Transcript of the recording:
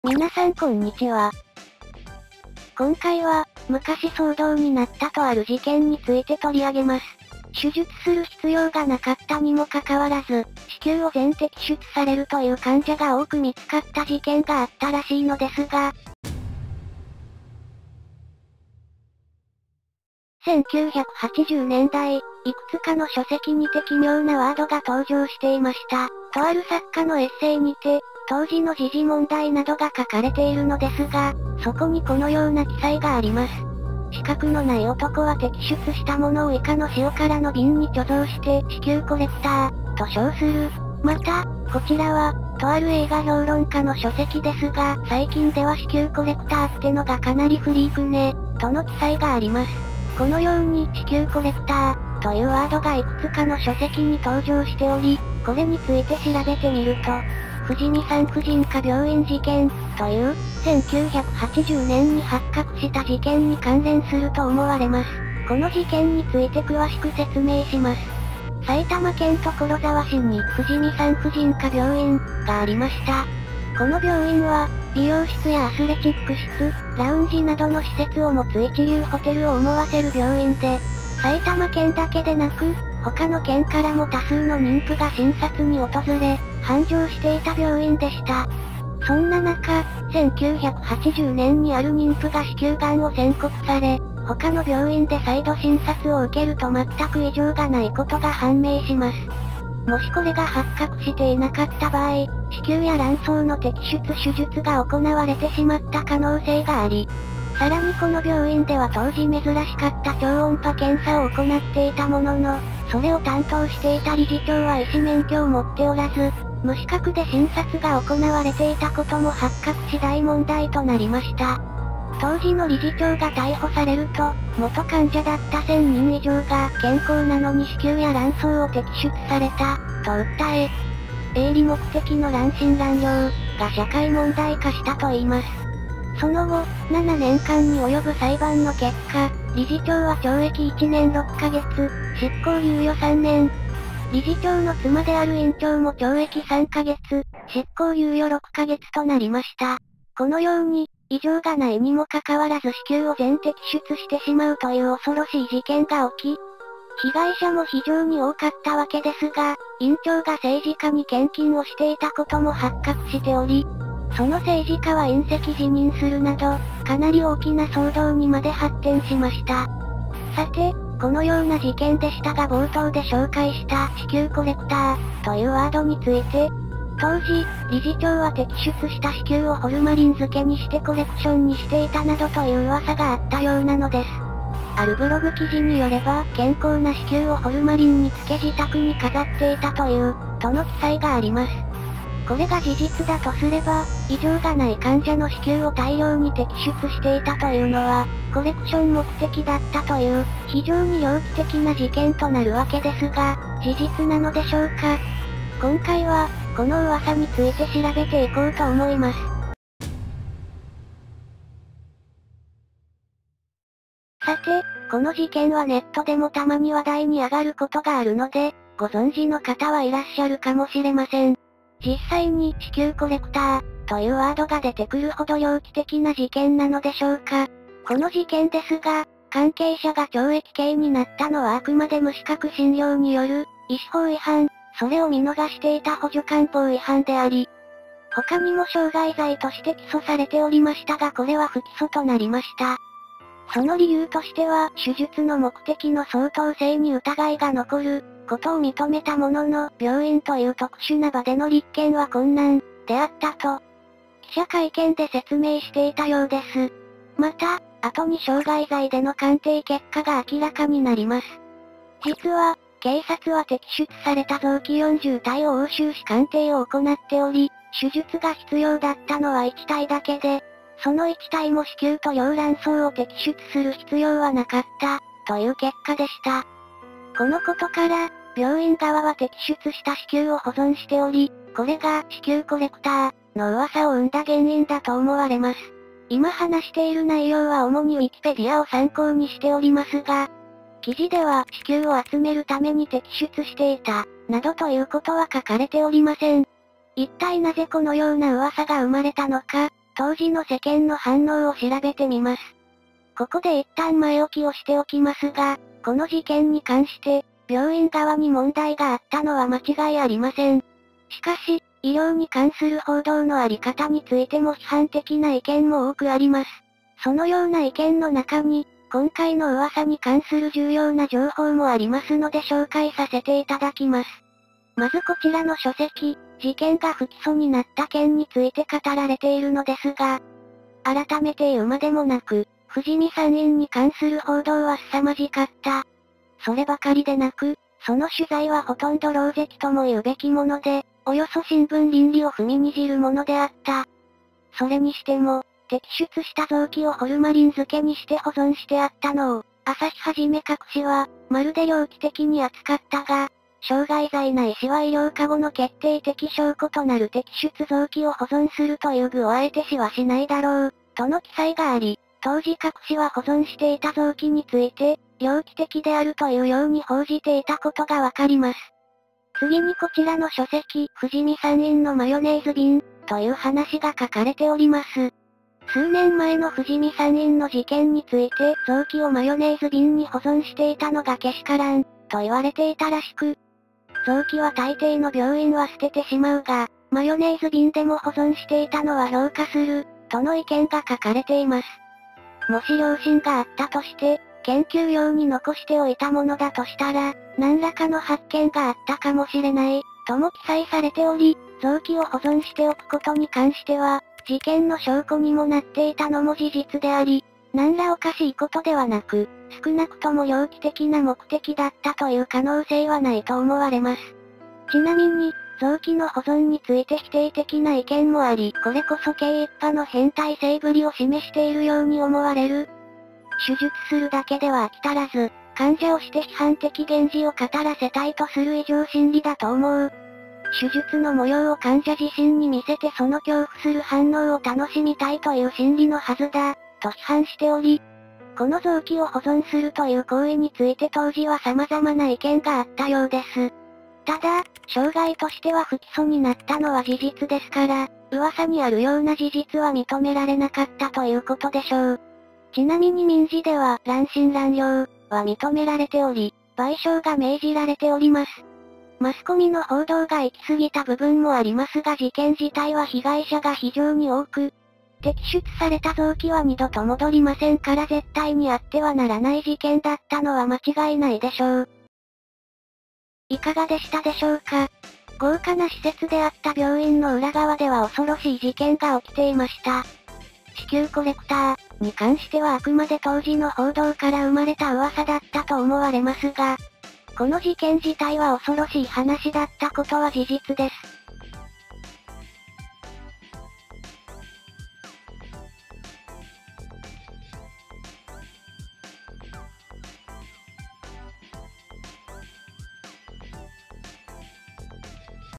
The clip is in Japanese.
皆さんこんにちは。今回は、昔騒動になったとある事件について取り上げます。手術する必要がなかったにもかかわらず、子宮を全摘出されるという患者が多く見つかった事件があったらしいのですが、1980年代、いくつかの書籍にて奇妙なワードが登場していました。とある作家のエッセイにて、当時の時事問題などが書かれているのですが、そこにこのような記載があります。資格のない男は摘出したものを以下の塩辛の瓶に貯蔵して子宮コレクターと称する。また、こちらは、とある映画評論家の書籍ですが、最近では子宮コレクターってのがかなりフリークね、との記載があります。このように子宮コレクターというワードがいくつかの書籍に登場しており、これについて調べてみると、富士見産婦人科病院事件という1980年に発覚した事件に関連すると思われます。この事件について詳しく説明します。埼玉県所沢市に富士見産婦人科病院がありました。この病院は、美容室やアスレチック室、ラウンジなどの施設を持つ一流ホテルを思わせる病院で、埼玉県だけでなく、他の県からも多数の妊婦が診察に訪れ、繁盛していた病院でした。そんな中、1980年にある妊婦が子宮癌を宣告され、他の病院で再度診察を受けると全く異常がないことが判明します。もしこれが発覚していなかった場合、子宮や卵巣の摘出手術が行われてしまった可能性があり、さらにこの病院では当時珍しかった超音波検査を行っていたものの、それを担当していた理事長は医師免許を持っておらず、無資格で診察が行われていたことも発覚し大問題となりました。当時の理事長が逮捕されると、元患者だった1000人以上が健康なのに子宮や卵巣を摘出された、と訴え、営利目的の卵診卵用が社会問題化したといいます。その後、7年間に及ぶ裁判の結果、理事長は懲役1年6ヶ月、執行猶予3年。理事長の妻である院長も懲役3ヶ月、執行猶予6ヶ月となりました。このように、異常がないにもかかわらず子宮を全摘出してしまうという恐ろしい事件が起き、被害者も非常に多かったわけですが、院長が政治家に献金をしていたことも発覚しており、その政治家は引責辞任するなど、かなり大きな騒動にまで発展しました。さて、このような事件でしたが冒頭で紹介した子宮コレクターというワードについて、当時、理事長は摘出した子宮をホルマリン漬けにしてコレクションにしていたなどという噂があったようなのです。あるブログ記事によれば、健康な子宮をホルマリンに漬け自宅に飾っていたという、との記載があります。これが事実だとすれば、異常がない患者の子宮を大量に摘出していたというのは、コレクション目的だったという、非常に猟奇的な事件となるわけですが、事実なのでしょうか。今回は、この噂について調べていこうと思います。さて、この事件はネットでもたまに話題に上がることがあるので、ご存知の方はいらっしゃるかもしれません。実際に子宮コレクターというワードが出てくるほど猟奇的な事件なのでしょうか。この事件ですが、関係者が懲役刑になったのはあくまで無資格診療による医師法違反、それを見逃していた補助官法違反であり、他にも傷害罪として起訴されておりましたがこれは不起訴となりました。その理由としては、手術の目的の相当性に疑いが残ることを認めたものの、病院という特殊な場での立件は困難であったと、記者会見で説明していたようです。また、後に傷害罪での鑑定結果が明らかになります。実は、警察は摘出された臓器40体を押収し鑑定を行っており、手術が必要だったのは1体だけで、その1体も子宮と両卵巣を摘出する必要はなかった、という結果でした。このことから、病院側は摘出した子宮を保存しており、これが子宮コレクターの噂を生んだ原因だと思われます。今話している内容は主にウィキペディアを参考にしておりますが、記事では子宮を集めるために摘出していた、などということは書かれておりません。一体なぜこのような噂が生まれたのか、 当時の世間の反応を調べてみます。ここで一旦前置きをしておきますが、この事件に関して、病院側に問題があったのは間違いありません。しかし、医療に関する報道のあり方についても批判的な意見も多くあります。そのような意見の中に、今回の噂に関する重要な情報もありますので紹介させていただきます。まずこちらの書籍、事件が不起訴になった件について語られているのですが、改めて言うまでもなく、藤見参院に関する報道は凄まじかった。そればかりでなく、その取材はほとんど狼藉とも言うべきもので、およそ新聞倫理を踏みにじるものであった。それにしても、摘出した臓器をホルマリン漬けにして保存してあったのを、朝日はじめ各紙は、まるで猟奇的に扱ったが、傷害罪ないしは医療過誤の決定的証拠となる摘出臓器を保存するという具をあえてしはしないだろう、との記載があり、当時各紙は保存していた臓器について、猟奇的であるというように報じていたことがわかります。次にこちらの書籍、藤見参院のマヨネーズ瓶、という話が書かれております。数年前の藤見参院の事件について、臓器をマヨネーズ瓶に保存していたのがけしからん、と言われていたらしく、臓器は大抵の病院は捨ててしまうが、マヨネーズ瓶でも保存していたのは評価する、との意見が書かれています。もし良心があったとして、研究用に残しておいたものだとしたら、何らかの発見があったかもしれない、とも記載されており、臓器を保存しておくことに関しては、事件の証拠にもなっていたのも事実であり、何らおかしいことではなく、少なくとも猟奇的な目的だったという可能性はないと思われます。ちなみに、臓器の保存について否定的な意見もあり、これこそ経一派の変態性ぶりを示しているように思われる。手術するだけでは飽き足らず、患者をして批判的言辞を語らせたいとする異常心理だと思う。手術の模様を患者自身に見せてその恐怖する反応を楽しみたいという心理のはずだ、と批判しており、この臓器を保存するという行為について当時は様々な意見があったようです。ただ、傷害としては不起訴になったのは事実ですから、噂にあるような事実は認められなかったということでしょう。ちなみに民事では乱心乱用は認められており、賠償が命じられております。マスコミの報道が行き過ぎた部分もありますが事件自体は被害者が非常に多く、摘出された臓器は二度と戻りませんから絶対にあってはならない事件だったのは間違いないでしょう。いかがでしたでしょうか？豪華な施設であった病院の裏側では恐ろしい事件が起きていました。子宮コレクターに関してはあくまで当時の報道から生まれた噂だったと思われますが、この事件自体は恐ろしい話だったことは事実です。